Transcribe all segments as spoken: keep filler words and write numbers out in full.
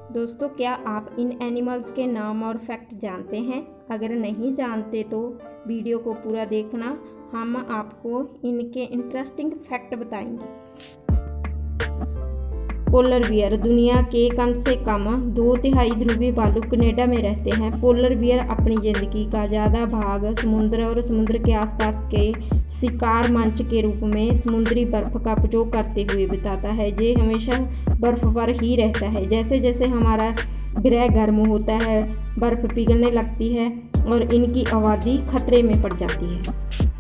दोस्तों, क्या आप इन एनिमल्स के नाम और फैक्ट जानते हैं? अगर नहीं जानते तो वीडियो को पूरा देखना, हम आपको इनके इंटरेस्टिंग फैक्ट बताएंगे। पोलर बियर दुनिया के कम से कम दो तिहाई ध्रुवीय भालू कनाडा में रहते हैं। पोलर बियर अपनी जिंदगी का ज़्यादा भाग समुद्र और समुद्र के आसपास के शिकार मंच के रूप में समुद्री बर्फ का उपयोग करते हुए बिताता है। ये हमेशा बर्फ पर ही रहता है। जैसे जैसे हमारा ग्रह गर्म होता है, बर्फ पिघलने लगती है और इनकी आबादी खतरे में पड़ जाती है।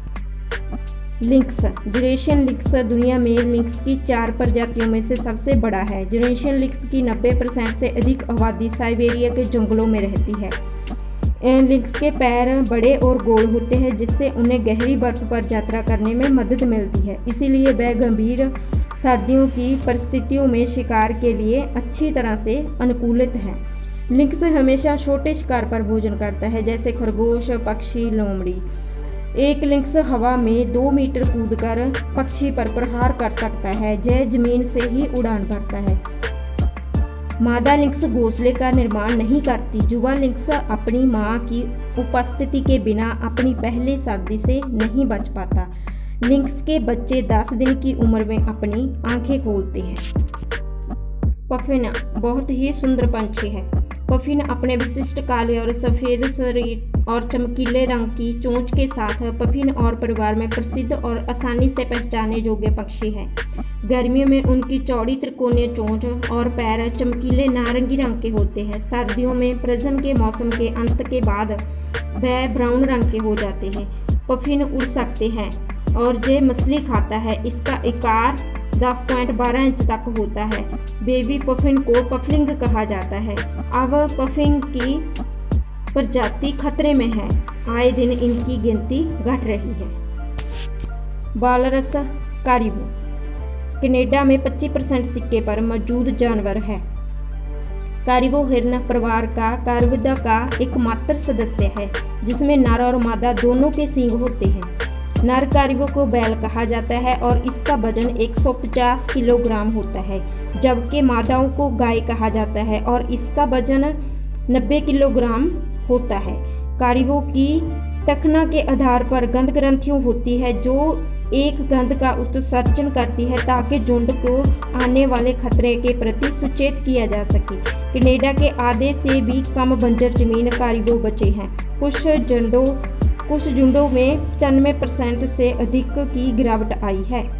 लिंक्स यूरेशियन लिंक्स दुनिया में लिंक्स की चार प्रजातियों में से सबसे बड़ा है। यूरेशियन लिंक्स की नब्बे परसेंट से अधिक आबादी साइबेरिया के जंगलों में रहती है। लिंक्स के पैर बड़े और गोल होते हैं, जिससे उन्हें गहरी बर्फ पर यात्रा करने में मदद मिलती है। इसीलिए वह गंभीर सर्दियों की परिस्थितियों में शिकार के लिए अच्छी तरह से अनुकूलित है। लिंक्स हमेशा छोटे शिकार पर भोजन करता है, जैसे खरगोश, पक्षी, लोमड़ी। एक लिंक्स हवा में दो मीटर कूदकर पक्षी पर प्रहार कर सकता है। यह जमीन से ही उड़ान भरता है। मादा लिंक्स घोंसले का निर्माण नहीं करती। युवा लिंक्स अपनी मां की उपस्थिति के बिना अपनी पहली सर्दी से नहीं बच पाता। लिंक्स के बच्चे दस दिन की उम्र में अपनी आंखें खोलते हैं। पफिन बहुत ही सुंदर पंछी है। पफिन अपने विशिष्ट काले और सफ़ेद शरीर और चमकीले रंग की चोंच के साथ पफिन और परिवार में प्रसिद्ध और आसानी से पहचाने योग्य पक्षी हैं। गर्मियों में उनकी चौड़ी त्रिकोणीय चोंच और पैर चमकीले नारंगी रंग के होते हैं। सर्दियों में प्रजनन के मौसम के अंत के बाद वह ब्राउन रंग के हो जाते हैं। पफिन उड़ सकते हैं और ये मछली खाता है। इसका आकार दस पॉइंट बारह इंच तक होता है। बेबी पफिन को पफलिंग कहा जाता है। अब पफिन की प्रजाति खतरे में है। आए दिन इनकी गिनती घट रही है। वालरस कारिबो कनाडा में पच्चीस परसेंट सिक्के पर मौजूद जानवर है। कारिबो हिरन परिवार का कारिबोदा का एकमात्र सदस्य है, जिसमें नर और मादा दोनों के सींग होते हैं। नर कारिबो को बैल कहा जाता है और इसका वजन एक सौ पचास किलोग्राम होता है, जबकि मादाओं को गाय कहा जाता है और इसका वजन नब्बे किलोग्राम होता है। कारिबो की टखना के आधार पर गंध ग्रंथियां होती है, जो एक गंध का उत्सर्जन करती है ताकि झुंड को आने वाले खतरे के प्रति सचेत किया जा सके। कनाडा के आधे से भी कम बंजर जमीन कारिबो बचे हैं। कुछ झुंडों कुछ झुंडों में पचानवे परसेंट से अधिक की गिरावट आई है।